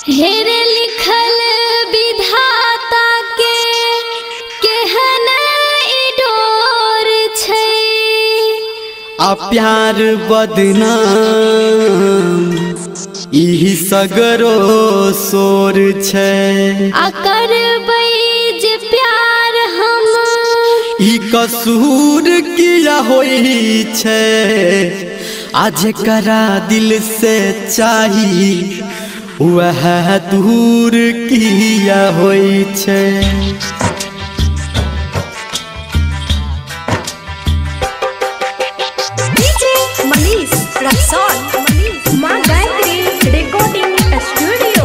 हेरे लिखल विधाता के केहन इडोर छै आ प्यार बदनाम इही सगरो सोर छै आ करबै जे प्यार हम ई कसूर किया होई छै आज करा दिल से चाही वह दूर किया होई छै। डीजे मनीष रक्सौल मां गायत्री रिकॉर्डिंग स्टूडियो।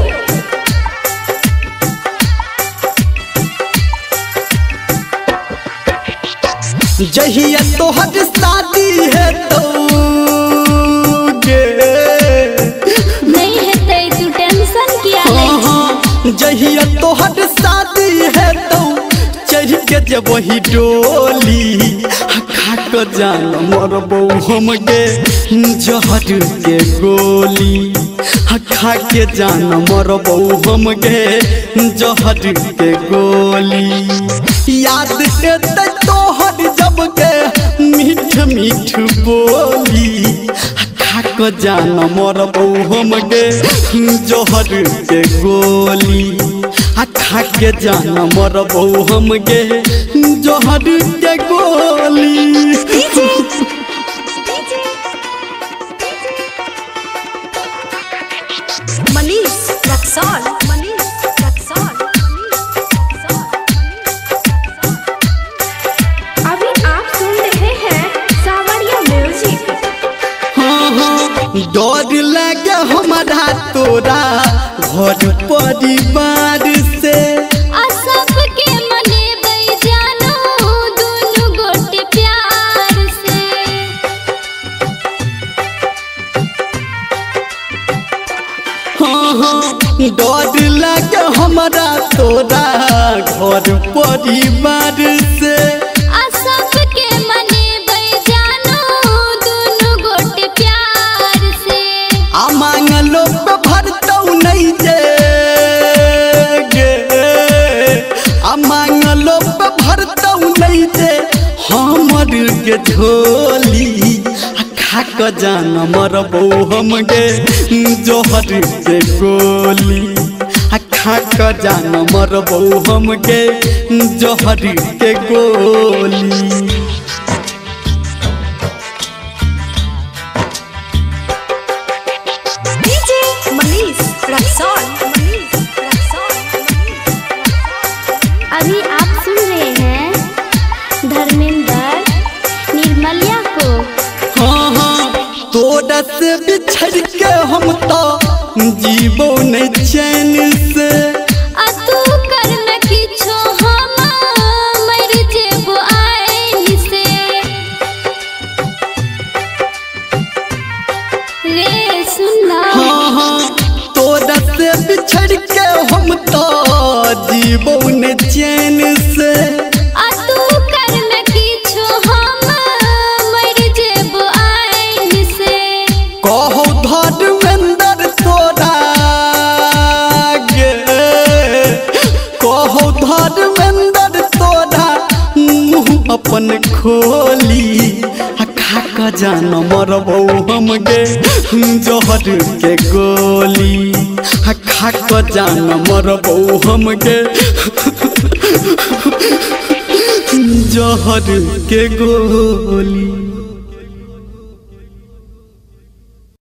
जहिया तोहर शादी है तो नहीं हेतै तू टेंशन किया लै छी। जहिया तोहर शादी है तो चढ़ के जब वही डोली खा के जान मरबो हम गे जहर के गोली खा के जान मरबो हम गे जहर के गोली। याद एतै तोहर जब के मीठ मीठ बोली खा के जान मरबो हम गे जहर के गोली खा के जान मरबो हम गे जहर के गोली। मनीष रक्सौल अभी आप सुन रहे हैं सावरिया म्यूजिक। डर लगे हमारा तोरा घर परिवार से आ सबके मनेबै जानो दुनु गोटे प्यार से। डर लगे हमारा तोरा घर परिवार से आ सबके मनेबै जानो दुनु गोटे प्यार से। आ मांगलो पे भरतौ नहीं जे गे आ मांगलो पे भरतौ नहीं जे हमर के झोली खा के जान मरबो हम गे जहर के गोली खा के जान मरबो हम गे जहर के गोली। डीजे मनीष रक्सौल अभी आप सुन रहे हैं धर्मेंद्र निर्मलिया को। तोरा से बिछड़ के हम तो जीवो नहीं चैन से आ तू कर न किछो हम मर जेबो आइन से। रे सुनना तोरा से बिछड़ के हम तो जीवो नहीं चैन से आ तू कर न किछो हम मर जेबो आइन से। कहो धर्मेंद्र तोरा गे कहो धर्मेंद्र तोरा मुँह अपन खोली खा के जान मरबो हम गे जहर के गोली खा के जान मरबो हम गे जहर के गोली।